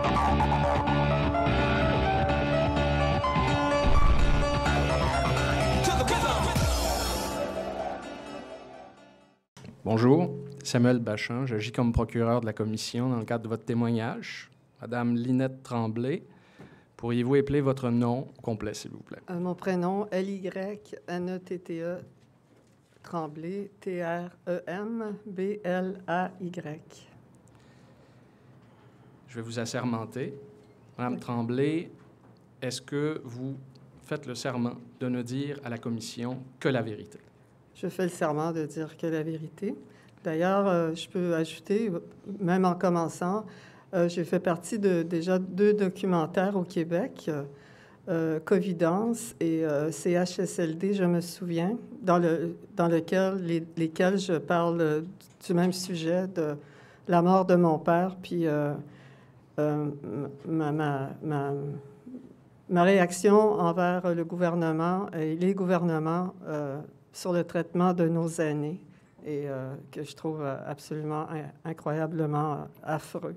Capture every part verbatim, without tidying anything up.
Bonjour, Samuel Bachand. J'agis comme procureur de la commission dans le cadre de votre témoignage. Madame Lynette Tremblay, pourriez-vous épeler votre nom complet, s'il vous plaît? Euh, mon prénom, L Y N E T T E, Tremblay, T R E M B L A Y. Je vais vous assermenter. Madame Tremblay, est-ce que vous faites le serment de ne dire à la commission que la vérité? Je fais le serment de dire que la vérité. D'ailleurs, euh, je peux ajouter, même en commençant, euh, j'ai fait partie de déjà deux documentaires au Québec, euh, Covidence et euh, C H S L D, je me souviens, dans, le, dans lequel, les, lesquels je parle du même sujet, de la mort de mon père, puis euh, euh, ma, ma, ma, ma réaction envers le gouvernement et les gouvernements euh, sur le traitement de nos aînés, et euh, que je trouve absolument incroyablement affreux.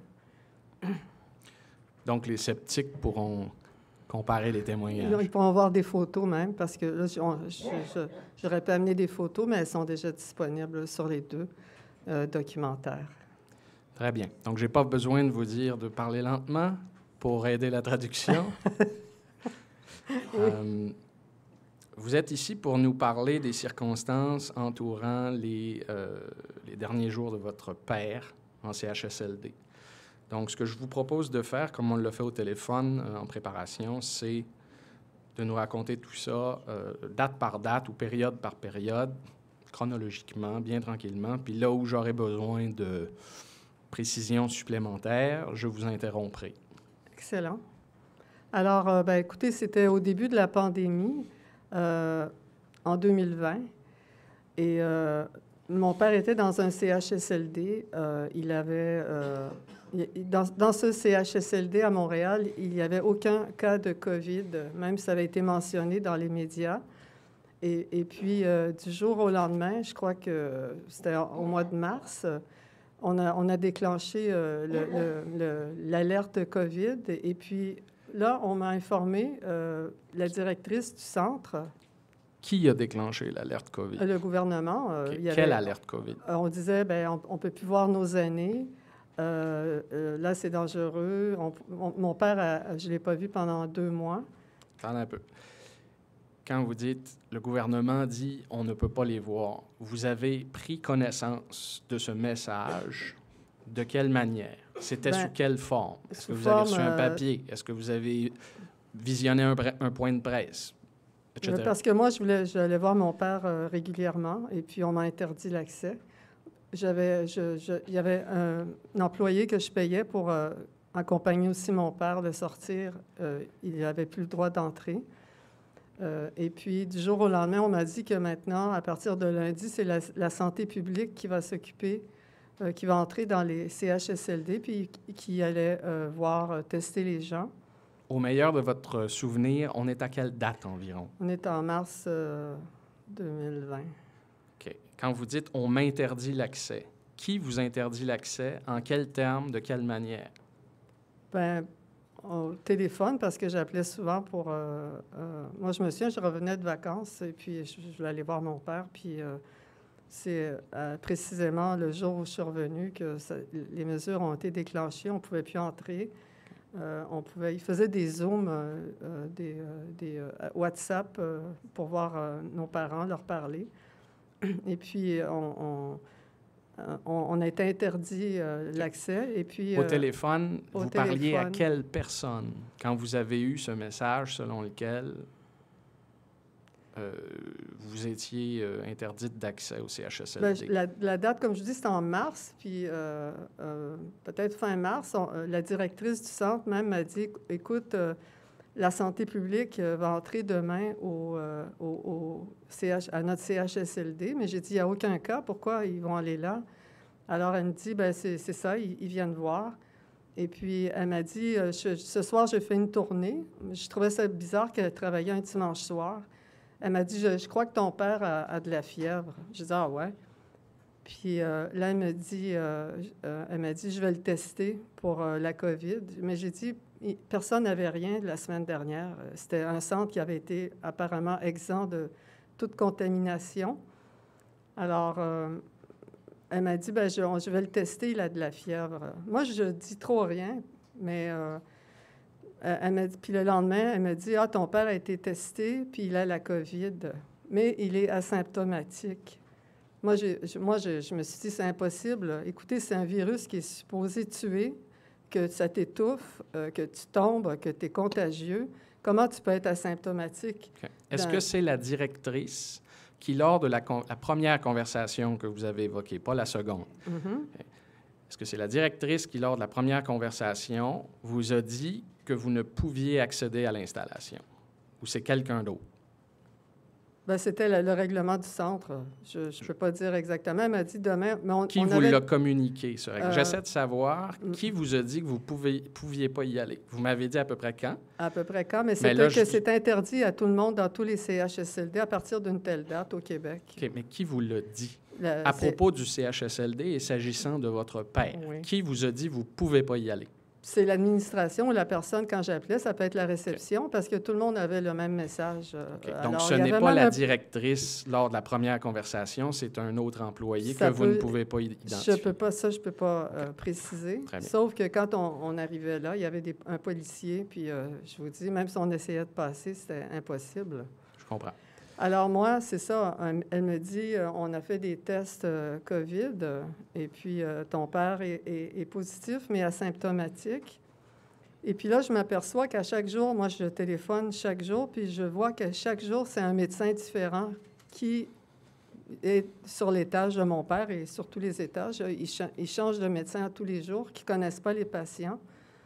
Donc, les sceptiques pourront comparer les témoignages. Ils pourront voir des photos même, parce que là, j'aurais pu amener des photos, mais elles sont déjà disponibles sur les deux euh, documentaires. Très bien. Donc, je n'ai pas besoin de vous dire de parler lentement pour aider la traduction. Oui. Euh, Vous êtes ici pour nous parler des circonstances entourant les, euh, les derniers jours de votre père en C H S L D. Donc, ce que je vous propose de faire, comme on l'a fait au téléphone euh, en préparation, c'est de nous raconter tout ça euh, date par date ou période par période, chronologiquement, bien tranquillement. Puis là où j'aurai besoin de précisions supplémentaires, je vous interromprai. Excellent. Alors, euh, ben, écoutez, c'était au début de la pandémie. Euh, en deux mille vingt. Et euh, mon père était dans un C H S L D. Euh, il avait... Euh, il, dans, dans ce C H S L D à Montréal, il n'y avait aucun cas de COVID, même ça avait été mentionné dans les médias. Et, et puis, euh, du jour au lendemain, je crois que c'était au mois de mars, on a, on a déclenché euh, le, le, l'alerte COVID. Et puis... Là, on m'a informé, euh, la directrice du centre... Qui a déclenché l'alerte COVID? Le gouvernement. Euh, okay. il y avait, Quelle alerte COVID? Euh, on disait, bien, on ne peut plus voir nos aînés. Euh, euh, là, c'est dangereux. On, on, mon père, a, je ne l'ai pas vu pendant deux mois. Attendez un peu. Quand vous dites, le gouvernement dit, on ne peut pas les voir, vous avez pris connaissance de ce message... De quelle manière? C'était ben, sous quelle forme? Est-ce que vous forme, avez reçu un papier? Est-ce que vous avez visionné un, un point de presse? et cetera? Parce que moi, je voulais, j'allais voir mon père euh, régulièrement, et puis on m'a interdit l'accès. J'avais, je, je, il y avait un, un employé que je payais pour euh, accompagner aussi mon père de sortir. Euh, il n'avait plus le droit d'entrer. Euh, et puis, du jour au lendemain, on m'a dit que maintenant, à partir de lundi, c'est la, la santé publique qui va s'occuper Euh, qui va entrer dans les C H S L D, puis qui allait euh, voir, euh, tester les gens. Au meilleur de votre souvenir, on est à quelle date environ? On est en mars euh, deux mille vingt. OK. Quand vous dites « on m'interdit l'accès », qui vous interdit l'accès? En quels termes? De quelle manière? Bien, au téléphone, parce que j'appelais souvent pour... Euh, euh, moi, je me souviens, je revenais de vacances, et puis je, je voulais aller voir mon père, puis... Euh, C'est euh, précisément le jour où je suis revenue que ça, les mesures ont été déclenchées. On ne pouvait plus entrer. Euh, on pouvait, ils faisaient des Zooms, euh, euh, des, euh, des euh, WhatsApp euh, pour voir euh, nos parents, leur parler. Et puis, on, on, on a été interdit euh, l'accès. Et puis, au euh, téléphone, au vous téléphone. parliez à quelle personne quand vous avez eu ce message selon lequel... Euh, vous étiez euh, interdite d'accès au C H S L D? Bien, la, la date, comme je dis, c'était en mars, puis euh, euh, peut-être fin mars, on, euh, la directrice du centre même m'a dit, écoute, euh, la santé publique euh, va entrer demain au, euh, au, au C H, à notre C H S L D, mais j'ai dit, il n'y a aucun cas, pourquoi ils vont aller là? Alors, elle me dit, bien, c'est, c'est ça, ils, ils viennent voir. Et puis, elle m'a dit, euh, je, ce soir, je fais une tournée. Je trouvais ça bizarre qu'elle travaillait un dimanche soir. Elle m'a dit, je, je crois que ton père a, a de la fièvre. Je dis, ah ouais. Puis euh, là, elle me dit, euh, euh, elle m'a dit, je vais le tester pour euh, la COVID. Mais j'ai dit, personne n'avait rien la semaine dernière. C'était un centre qui avait été apparemment exempt de toute contamination. Alors, euh, elle m'a dit, ben, je, je vais le tester, il a de la fièvre. Moi, je dis trop rien, mais euh, elle m'a dit, puis le lendemain, elle m'a dit, ah, ton père a été testé, puis il a la COVID, mais il est asymptomatique. Moi, j'ai, moi je, je me suis dit, c'est impossible. Écoutez, c'est un virus qui est supposé tuer, que ça t'étouffe, euh, que tu tombes, que tu es contagieux. Comment tu peux être asymptomatique? Okay. Est-ce dans... que c'est la directrice qui, lors de la, con- la première conversation que vous avez évoquée, pas la seconde, Mm-hmm. est-ce que c'est la directrice qui, lors de la première conversation, vous a dit que vous ne pouviez accéder à l'installation? Ou c'est quelqu'un d'autre? Bien, c'était le, le règlement du centre. Je ne peux pas dire exactement. Elle m'a dit demain... Mais on, qui on vous avait... l'a communiqué, ce règlement? Euh, J'essaie de savoir mm. qui vous a dit que vous ne pouviez, pouviez pas y aller. Vous m'avez dit à peu près quand? À peu près quand, mais, Mais c'était là, que je- c'est interdit à tout le monde dans tous les C H S L D à partir d'une telle date au Québec. OK, mais qui vous l'a dit? La- À c'est- propos du C H S L D et s'agissant de votre père, Oui. qui vous a dit que vous ne pouvez pas y aller? C'est l'administration ou la personne, quand j'appelais, ça peut être la réception, parce que tout le monde avait le même message. euh, OK. Donc, alors, ce il y n'est avait pas même la un- directrice lors de la première conversation, c'est un autre employé Ça que vous peut- ne pouvez pas Je identifier. peux pas, ça, je peux pas euh, préciser. Très bien. Sauf que quand on, on arrivait là, il y avait des- un policier, puis euh, je vous dis, même si on essayait de passer, c'était impossible. Je comprends. Alors moi, c'est ça, euh, elle me dit, euh, on a fait des tests euh, COVID, euh, et puis euh, ton père est, est- est positif, mais asymptomatique. Et puis là, je m'aperçois qu'à chaque jour, moi, je téléphone chaque jour, puis je vois que chaque jour, c'est un médecin différent qui est sur l'étage de mon père et sur tous les étages. Ils, cha- ils changent de médecin à tous les jours, qui ne connaissent pas les patients.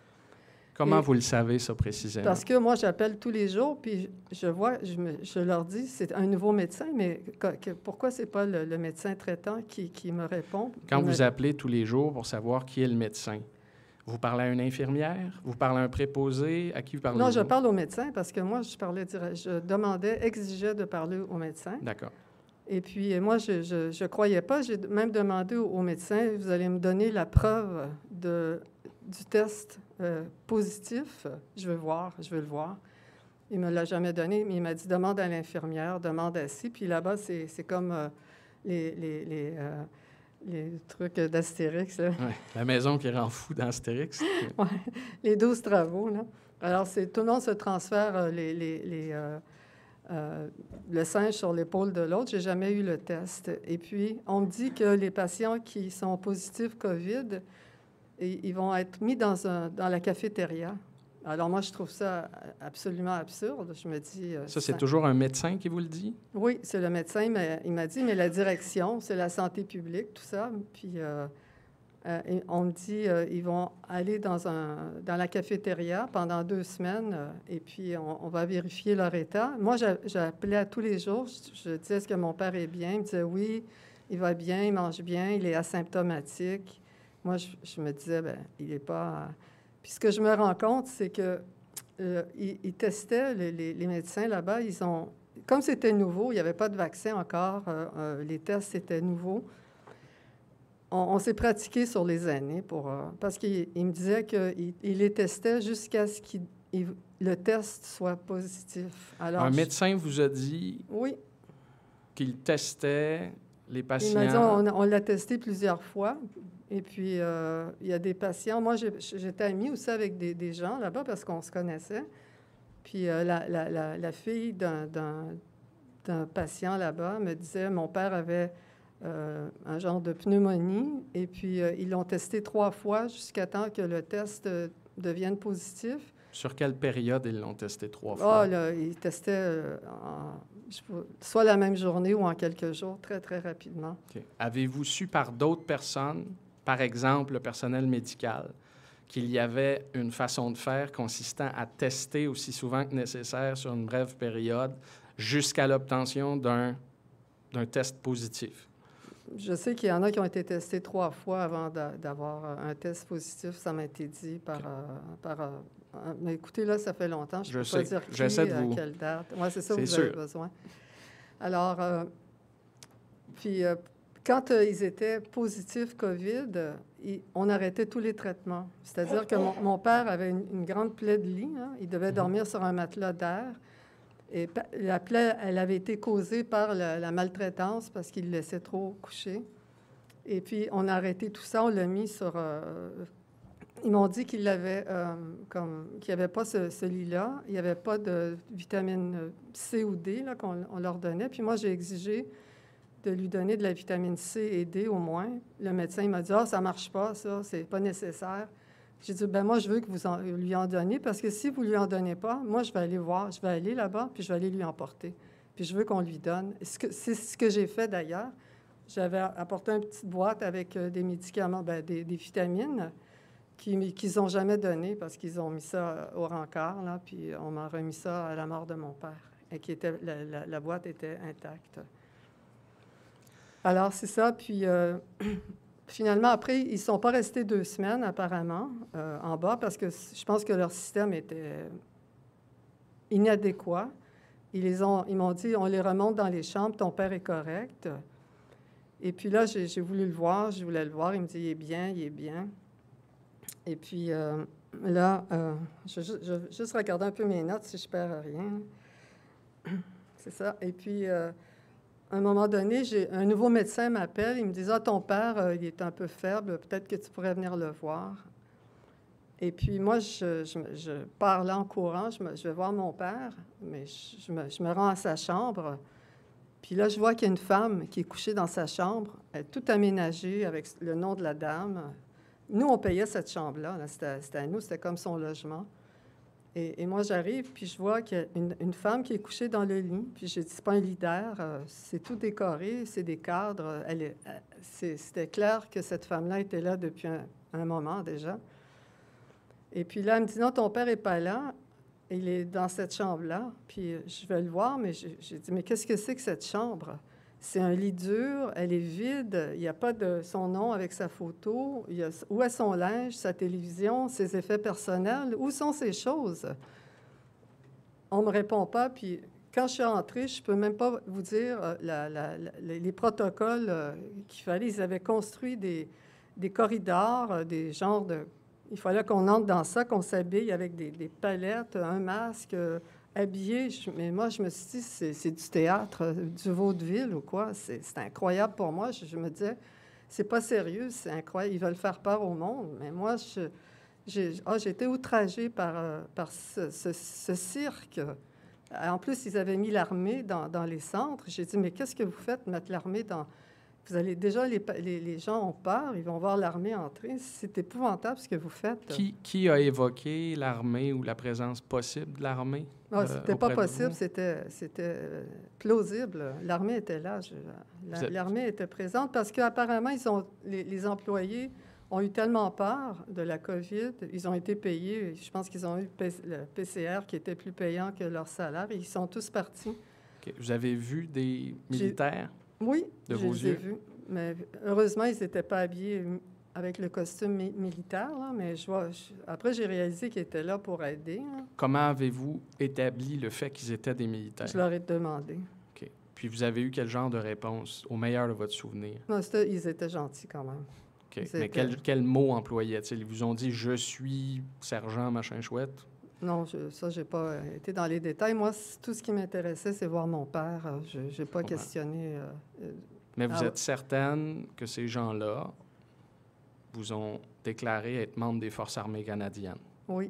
Comment Et- vous le savez, ça, précisément? Parce que moi, j'appelle tous les jours, puis je vois, je, me- je leur dis, c'est un nouveau médecin, mais que- que- pourquoi c'est pas le, le médecin traitant qui, qui me répond? Quand Il me- vous appelez tous les jours pour savoir qui est le médecin, vous parlez à une infirmière? Vous parlez à un préposé? À qui vous parlez? Non, je parle au médecin parce que moi, je parlais direct- je demandais, exigeais de parler au médecin. D'accord. Et puis, moi, je ne croyais pas. J'ai même demandé au, au médecin, vous allez me donner la preuve de, du test euh, positif. Je veux voir, je veux le voir. Il ne me l'a jamais donné, mais il m'a dit, demande à l'infirmière, demande à ci. Puis là-bas, c'est c'est comme euh, les, les, les, euh, les trucs d'Astérix, là. Ouais. La maison qui rend fou dans Astérix. Ouais, les douze travaux, là. Alors, c'est, tout le monde se transfère euh, les, les, les, euh, euh, le singe sur l'épaule de l'autre. J'ai jamais eu le test. Et puis, on me dit que les patients qui sont positifs COVID, et, ils vont être mis dans, un, dans la cafétéria. Alors, moi, je trouve ça absolument absurde. Je me dis... euh, Ça, c'est toujours un médecin qui vous le dit? Oui, c'est le médecin. Il m'a, il m'a dit, mais la direction, c'est la santé publique, tout ça. Puis... Euh, Euh, et on me dit euh, ils vont aller dans, un, dans la cafétéria pendant deux semaines euh, et puis on, on va vérifier leur état. Moi, j'a- j'appelais tous les jours. Je, je disais, est-ce que mon père est bien? Il me disait, oui, il va bien, il mange bien, il est asymptomatique. Moi, je, je me disais, ben il n'est pas... Puis ce que je me rends compte, c'est que euh, ils, ils testaient, les, les- les médecins là-bas, ils ont... Comme c'était nouveau, il n'y avait pas de vaccin encore, euh, euh, les tests étaient nouveaux. On, on s'est pratiqué sur les années pour, euh, parce qu'il il me disait qu'il il les testait jusqu'à ce que le test soit positif. Alors, un je- médecin vous a dit Oui, qu'il testait les il patients? m'a dit, on, on l'a testé plusieurs fois. Et puis, euh, il y a des patients. Moi, j'ai- j'étais amie aussi avec des, des gens là-bas parce qu'on se connaissait. Puis, euh, la, la, la, la fille d'un- d'un d'un patient là-bas me disait, mon père avait euh, un genre de pneumonie. Et puis, euh, ils l'ont testé trois fois jusqu'à temps que le test euh, devienne positif. Sur quelle période ils l'ont testé trois Ah, fois? là, ils testaient euh, en- je sais pas, soit la même journée ou en quelques jours, très, très rapidement. OK. Avez-vous su par d'autres personnes, par exemple le personnel médical, qu'il y avait une façon de faire consistant à tester aussi souvent que nécessaire sur une brève période jusqu'à l'obtention d'un d'un test positif? Je sais qu'il y en a qui ont été testés trois fois avant d'a- d'avoir euh, un test positif. Ça m'a été dit par... OK. euh, par euh, un- mais écoutez, là, ça fait longtemps. Je Je ne peux sais. pas dire qui, J'essaie de à vous- quelle date. Oui, c'est ça, C'est vous avez sûr. besoin. Alors, euh, puis, euh, quand euh, ils étaient positifs COVID, euh, ils- on arrêtait tous les traitements. C'est-à-dire que mon, mon père avait une, une grande plaie de lit. Hein. Il devait dormir sur un matelas d'air. Et pa- la plaie, elle avait été causée par la, la maltraitance parce qu'il le laissait trop coucher. Et puis, on a arrêté tout ça. On l'a mis sur... euh, ils m'ont dit qu'il avait, euh, comme, qu'il n'y avait pas ce, ce lit-là. Il n'y avait pas de vitamine C ou D là, qu'on on leur donnait. Puis moi, j'ai exigé de lui donner de la vitamine C et D au moins. Le médecin il m'a dit « Ah, ça ne marche pas, ça, c'est pas nécessaire. » J'ai dit « Ben moi, je veux que vous en, lui en donniez, parce que si vous ne lui en donnez pas, moi, je vais aller voir, je vais aller là-bas, puis je vais aller lui emporter. Puis je veux qu'on lui donne. » C'est ce que j'ai fait d'ailleurs. J'avais apporté une petite boîte avec euh, des médicaments, ben, des, des vitamines qu'ils qu'ils n'ont jamais donné parce qu'ils ont mis ça au rencard, là, puis on m'a remis ça à la mort de mon père, et qui était, la, la, la boîte était intacte. Alors, c'est ça. Puis, euh, finalement, après, ils ne sont pas restés deux semaines, apparemment, euh, en bas, parce que je pense que leur système était inadéquat. Ils les ont, ils m'ont dit, on les remonte dans les chambres, ton père est correct. Et puis là, j'ai, j'ai voulu le voir, je voulais le voir. Il me dit, il est bien, il est bien. Et puis euh, là, euh, je, je, je vais juste regarder un peu mes notes si je perds rien. C'est ça. Et puis... Euh, à un moment donné, j'ai, un nouveau médecin m'appelle. Il me dit « Ah, ton père, euh, il est un peu faible. Peut-être que tu pourrais venir le voir. » Et puis moi, je, je, je pars là en courant. Je, me, je vais voir mon père, mais je, je, me, je me rends à sa chambre. Puis là, je vois qu'il y a une femme qui est couchée dans sa chambre. Elle est toute aménagée avec le nom de la dame. Nous, on payait cette chambre-là. Là. C'était, c'était à nous, c'était comme son logement. Et, et moi, j'arrive, puis je vois qu'il y a une, une femme qui est couchée dans le lit. Puis j'ai dit, c'est pas un lit d'air, euh, c'est tout décoré, c'est des cadres. Elle est, c'est, c'était clair que cette femme-là était là depuis un, un moment déjà. Et puis là, elle me dit, non, ton père n'est pas là. Il est dans cette chambre-là. Puis je vais le voir, mais j'ai, j'ai dit, mais qu'est-ce que c'est que cette chambre? C'est un lit dur, elle est vide, il n'y a pas de son nom avec sa photo. Il y a, où est son linge, sa télévision, ses effets personnels? Où sont ces choses? On ne me répond pas, puis quand je suis entrée, je ne peux même pas vous dire euh, la, la, la, les protocoles euh, qu'il fallait. Ils avaient construit des, des corridors, euh, des genres de... Il fallait qu'on entre dans ça, qu'on s'habille avec des, des palettes, un masque... Euh, habillé, je, mais moi, je me suis dit, c'est, c'est du théâtre, du vaudeville ou quoi. C'est, c'est incroyable pour moi. Je, je me disais, c'est pas sérieux, c'est incroyable. Ils veulent faire peur au monde. Mais moi, je, j'ai, oh, j'ai été outragée par, euh, par ce, ce, ce cirque. En plus, ils avaient mis l'armée dans, dans les centres. J'ai dit, mais qu'est-ce que vous faites, mettre l'armée dans... Vous allez déjà, les, les, les gens ont peur, ils vont voir l'armée entrer. C'est épouvantable ce que vous faites. Qui, qui a évoqué l'armée ou la présence possible de l'armée? Non, c'était euh, pas possible, c'était, c'était plausible. L'armée était là. Je, la, êtes... L'armée était présente parce qu'apparemment, ils ont, les, les employés ont eu tellement peur de la COVID, ils ont été payés. Je pense qu'ils ont eu le P C R qui était plus payant que leur salaire. Et ils sont tous partis. Okay. Vous avez vu des militaires? J'ai... Oui, de je vos les yeux? ai vus. Mais heureusement, ils n'étaient pas habillés avec le costume mi- militaire, là, mais je vois, je, après, j'ai réalisé qu'ils étaient là pour aider. Là. Comment avez-vous établi le fait qu'ils étaient des militaires? Je leur ai demandé. OK. Puis vous avez eu quel genre de réponse, au meilleur de votre souvenir? Non, c'était, ils étaient gentils quand même. OK. Ils Mais étaient... quel, quel mot employaient-ils? Ils vous ont dit « je suis sergent, machin chouette ». Non, je, ça, je n'ai pas été dans les détails. Moi, tout ce qui m'intéressait, c'est voir mon père. Je n'ai pas questionné... Euh, euh, Mais vous ah, êtes certaine que ces gens-là vous ont déclaré être membres des Forces armées canadiennes? Oui.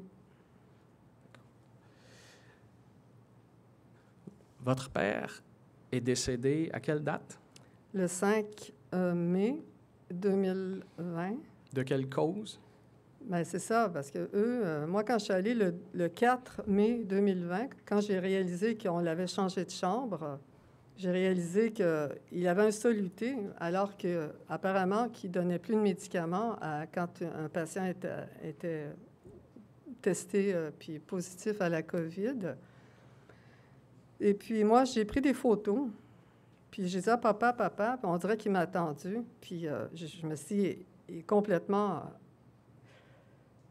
Votre père est décédé à quelle date? Le cinq mai deux mille vingt. De quelle cause? Bien, c'est ça, parce que eux, euh, moi, quand je suis allée le, le quatre mai deux mille vingt, quand j'ai réalisé qu'on l'avait changé de chambre, j'ai réalisé qu'il avait un soluté, alors qu'apparemment, qu'il ne donnait plus de médicaments à, quand un patient était, était testé euh, puis positif à la COVID. Et puis moi, j'ai pris des photos, puis j'ai dit à papa, papa, puis on dirait qu'il m'a attendu. Puis euh, je, je me suis il est complètement euh,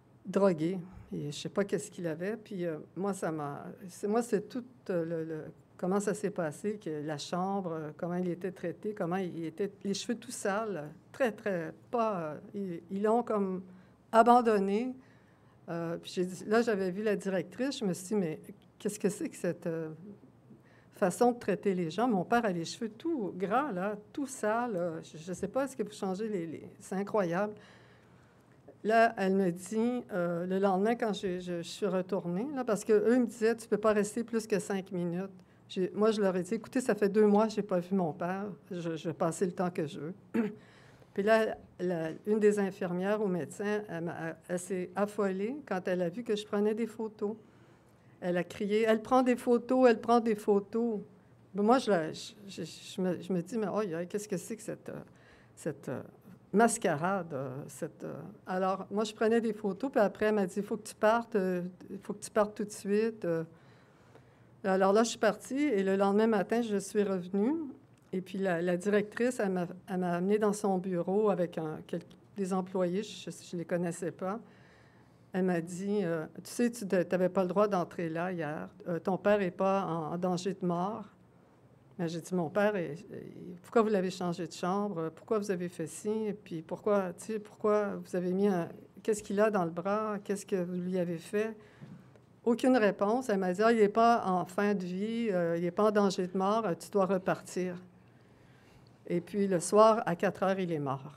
drogué. Et je ne sais pas qu'est-ce qu'il avait. Puis euh, moi, ça m'a... C'est, moi, c'est tout euh, le... le comment ça s'est passé, que la chambre, euh, comment il était traité, comment il était... Les cheveux tout sales, très, très... pas... euh, ils ils l'ont comme abandonné. Euh, puis j'ai dit, là, j'avais vu la directrice, je me suis dit, mais qu'est-ce que c'est que cette euh, façon de traiter les gens? Mon père a les cheveux tout gras, là, tout sales. là. Je ne sais pas, est-ce que vous changez les... les... C'est incroyable. Là, elle me dit, euh, le lendemain, quand je, je, je suis retournée, là, parce qu'eux me disaient, tu ne peux pas rester plus que cinq minutes. J'ai, moi, je leur ai dit, écoutez, ça fait deux mois que je n'ai pas vu mon père. Je, je vais passer le temps que je veux. Puis là, la, une des infirmières au médecin, elle, m'a- elle s'est affolée quand elle a vu que je prenais des photos. Elle a crié, elle prend des photos, elle prend des photos. Mais moi, je, la- je, je- je me, je me dis, mais oh, qu'est-ce que c'est que cette, euh, cette euh, mascarade? euh, Cette, euh, Alors, moi, je prenais des photos, puis après, elle m'a dit, il faut que tu partes, euh, il faut que tu partes tout de suite. euh. Alors là, je suis partie, et le lendemain matin, je suis revenue. Et puis la, la directrice, elle m'a, elle m'a amenée dans son bureau avec un, quelques, des employés, je ne les connaissais pas. Elle m'a dit, euh, tu sais, tu n'avais pas le droit d'entrer là hier. Euh, ton père n'est pas en, en danger de mort. Mais j'ai dit, mon père, est, est- pourquoi vous l'avez changé de chambre? Pourquoi vous avez fait ci? Et puis pourquoi, tu sais, pourquoi vous avez mis un... Qu'est-ce qu'il a dans le bras? Qu'est-ce que vous lui avez fait? Aucune réponse. Elle m'a dit, ah, il n'est pas en fin de vie, euh, il n'est pas en danger de mort, euh, tu dois repartir. Et puis, le soir, à quatre heures, il est mort.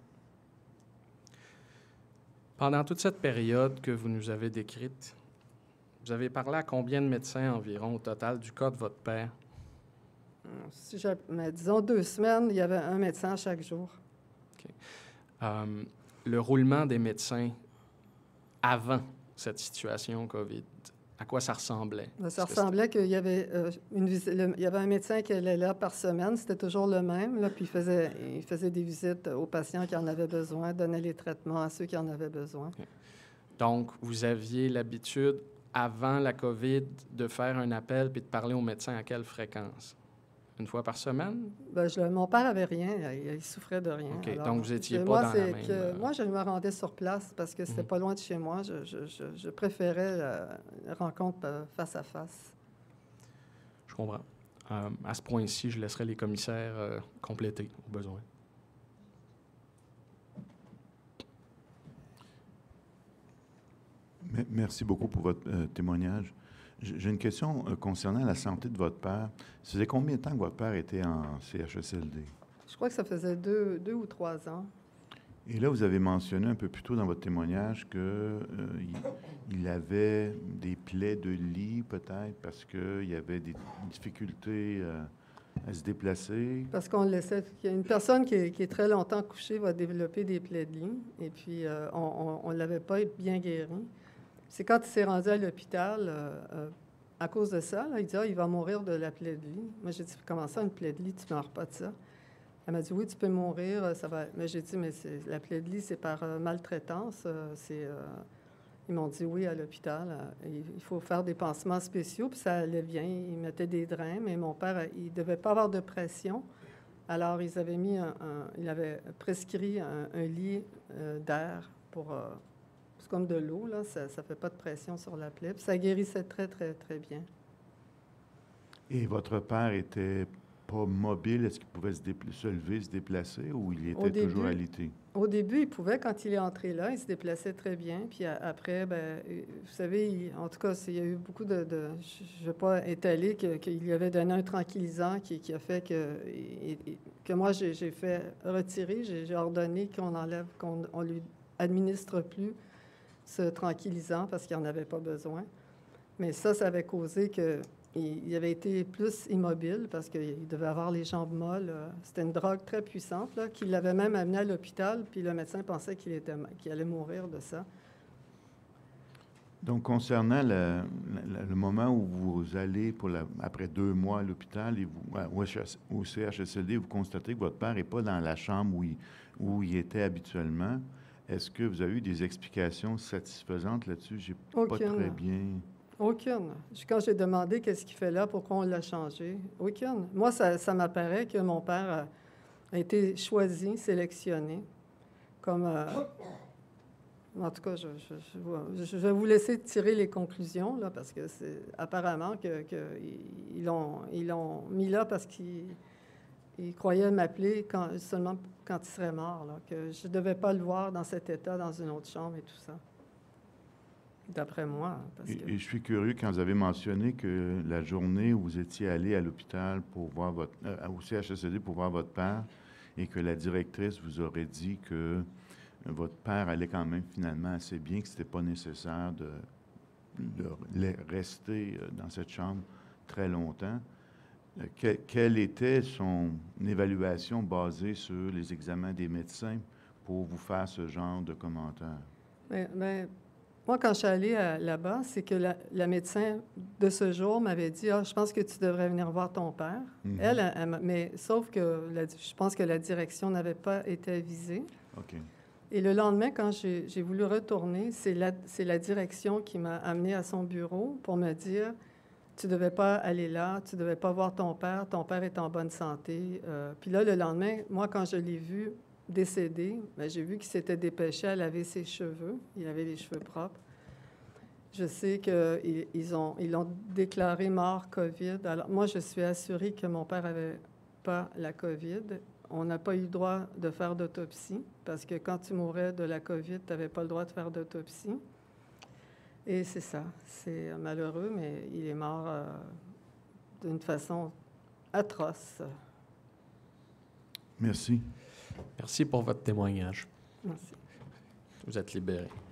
Pendant toute cette période que vous nous avez décrite, vous avez parlé à combien de médecins environ au total du cas de votre père? Si je, mais disons deux semaines, il y avait un médecin chaque jour. Okay. Euh, le roulement des médecins avant cette situation COVID, à quoi ça ressemblait? Ça ressemblait qu'il y avait euh, une visite, le, il y avait un médecin qui allait là par semaine, c'était toujours le même, là, puis il faisait, il faisait des visites aux patients qui en avaient besoin, donnait les traitements à ceux qui en avaient besoin. Okay. Donc, vous aviez l'habitude, avant la COVID, de faire un appel puis de parler au médecin à quelle fréquence? Une fois par semaine? Bien, je, mon père avait rien, il, il souffrait de rien. OK, Alors, donc vous n'étiez pas moi, dans la même... Que, euh... Moi, je me rendais sur place parce que c'était mm-hmm. pas loin de chez moi. Je, je, je, je préférais la, la rencontre euh, face à face. Je comprends. Euh, à ce point-ci, je laisserai les commissaires euh, compléter au besoin. Merci beaucoup pour votre euh, témoignage. J'ai une question euh, concernant la santé de votre père. Ça faisait combien de temps que votre père était en C H S L D? Je crois que ça faisait deux, deux ou trois ans. Et là, vous avez mentionné un peu plus tôt dans votre témoignage qu'il euh, il avait des plaies de lit, peut-être, parce qu'il y avait des difficultés euh, à se déplacer. Parce qu'on le laissait... Il y a une personne qui est, qui est très longtemps couchée va développer des plaies de lit, et puis euh, on ne l'avait pas bien guéri. C'est quand il s'est rendu à l'hôpital, euh, euh, à cause de ça, là, il dit ah, « il va mourir de la plaie de lit ». Moi, j'ai dit « Comment ça, une plaie de lit? Tu ne meurs pas de ça ». Elle m'a dit « Oui, tu peux mourir, ça va... » Mais j'ai dit « Mais c'est, la plaie de lit, c'est par euh, maltraitance. Euh, c'est, euh... » Ils m'ont dit « Oui, à l'hôpital. Euh, il faut faire des pansements spéciaux. » Puis ça allait bien. Ils mettaient des drains, mais mon père, il ne devait pas avoir de pression. Alors, ils avaient mis un... un ils avaient prescrit un, un lit euh, d'air pour... Euh, c'est comme de l'eau, là, ça ne fait pas de pression sur la plaie. Puis ça guérissait très, très, très bien. Et votre père était pas mobile? Est-ce qu'il pouvait se, dépla- se lever, se déplacer, ou il était début, toujours alité? Au début, il pouvait. Quand il est entré là, il se déplaçait très bien. Puis après, ben, vous savez, il, en tout cas, il y a eu beaucoup de... de je ne vais pas étaler que, qu'il lui avait donné un tranquillisant qui, qui a fait que, et, et, que moi, j'ai, j'ai fait retirer. J'ai, j'ai ordonné qu'on enlève, qu'on on lui administre plus ce tranquillisant parce qu'il n'en avait pas besoin. Mais ça, ça avait causé qu'il il avait été plus immobile parce qu'il devait avoir les jambes molles. C'était une drogue très puissante là, qui l'avait même amené à l'hôpital, puis le médecin pensait qu'il, était, qu'il allait mourir de ça. Donc, concernant le, le, le moment où vous allez, pour la, après deux mois à l'hôpital, et vous, au C H S L D, vous constatez que votre père n'est pas dans la chambre où il, où il était habituellement. Est-ce que vous avez eu des explications satisfaisantes là-dessus? J'ai Aucune. Pas très bien... Aucune. Quand j'ai demandé qu'est-ce qu'il fait là, pourquoi on l'a changé, aucune. Moi, ça, ça m'apparaît que mon père a, a été choisi, sélectionné, comme... Euh, En tout cas, je, je, je, je vais vous laisser tirer les conclusions, là, parce que c'est apparemment que, que ils l'ont ils l'ont mis là parce qu'ils ils croyaient m'appeler quand, seulement quand il serait mort, là, que je ne devais pas le voir dans cet état, dans une autre chambre et tout ça. D'après moi. Parce et, que... et je suis curieux quand vous avez mentionné que la journée où vous étiez allé à l'hôpital pour voir votre, euh, au C H S L D pour voir votre père, et que la directrice vous aurait dit que votre père allait quand même finalement assez bien, que ce n'était pas nécessaire de, de rester dans cette chambre très longtemps. Que, quelle était son évaluation basée sur les examens des médecins pour vous faire ce genre de commentaires? Bien, bien, moi, quand je suis allée à, là-bas, c'est que la, la médecin de ce jour m'avait dit « Ah, je pense que tu devrais venir voir ton père. Mm-hmm. » Elle, elle, elle, mais sauf que la, je pense que la direction n'avait pas été avisée. OK. Et le lendemain, quand j'ai, j'ai voulu retourner, c'est la, c'est la direction qui m'a amenée à son bureau pour me dire « Tu ne devais pas aller là, tu ne devais pas voir ton père, ton père est en bonne santé. Euh, » Puis là, le lendemain, moi, quand je l'ai vu décédé, bien, j'ai vu qu'il s'était dépêché à laver ses cheveux. Il avait les cheveux propres. Je sais qu'ils ils ont, ils l'ont déclaré mort COVID. Alors, moi, je suis assurée que mon père n'avait pas la COVID. On n'a pas eu le droit de faire d'autopsie parce que quand tu mourais de la COVID, tu n'avais pas le droit de faire d'autopsie. Et c'est ça. C'est malheureux, mais il est mort euh, d'une façon atroce. Merci. Merci pour votre témoignage. Merci. Vous êtes libéré.